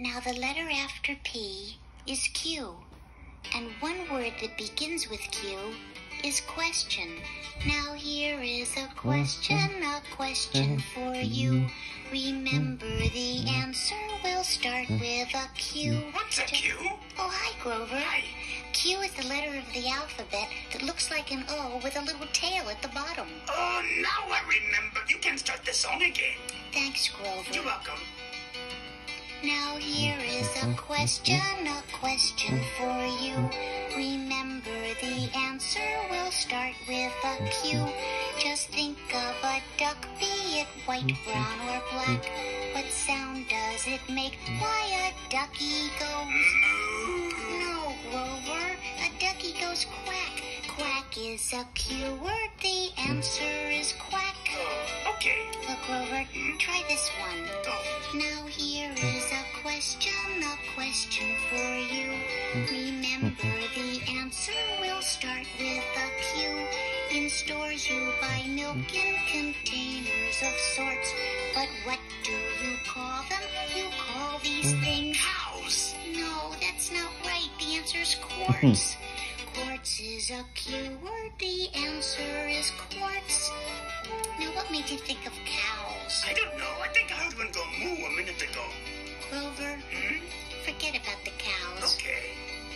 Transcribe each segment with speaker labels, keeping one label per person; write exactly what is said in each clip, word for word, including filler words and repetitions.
Speaker 1: Now the letter after P is Q, and one word that begins with Q is question. Now here is a question, a question for you. Remember the answer will start with a Q.
Speaker 2: What's a Q?
Speaker 1: Oh, hi, Grover.
Speaker 2: Hi.
Speaker 1: Q is the letter of the alphabet that looks like an O with a little tail at the bottom.
Speaker 2: Oh, now I remember. You can start the song again.
Speaker 1: Thanks, Grover.
Speaker 2: You're welcome.
Speaker 1: Now here is a question, a question for you. Remember the answer will start with a Q. Just think of a duck, be it white, brown, or black. What sound does it make? Why, a ducky goes... No, Grover, a ducky goes quack. Quack is a Q word, the answer is quack.
Speaker 2: Oh, okay.
Speaker 1: Look, Grover, try this one.
Speaker 2: Oh.
Speaker 1: Now here is a question, a question for you. Remember the answer will start with a Q. In stores you buy milk in containers of sorts. But what do you call them? You call these things
Speaker 2: Cows.
Speaker 1: No, that's not right. The answer's quartz. Quartz is a Q word. The answer is quartz. Now what made you think of cows?
Speaker 2: I don't know. I think I heard one go moo a minute ago.
Speaker 1: Grover,
Speaker 2: Hmm?
Speaker 1: forget about the cows.
Speaker 2: Okay.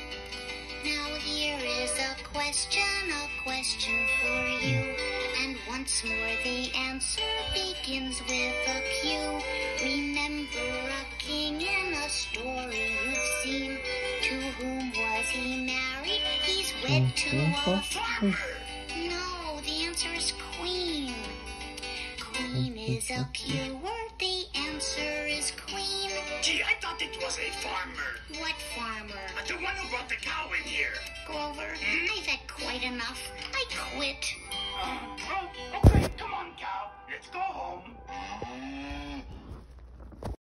Speaker 1: Now here is a question, a question for you. And once more the answer begins with a Q. Remember a king in a story you've seen. To whom was he married? He's wed to a
Speaker 2: Farmer.
Speaker 1: No, the answer is queen. Queen is a Q word. The answer is queen.
Speaker 2: Gee, I thought it was a farmer.
Speaker 1: What farmer?
Speaker 2: Uh, the one who brought the cow in here.
Speaker 1: Grover,
Speaker 2: Hmm?
Speaker 1: I've had quite enough. I quit.
Speaker 2: Uh, well, okay, come on, cow.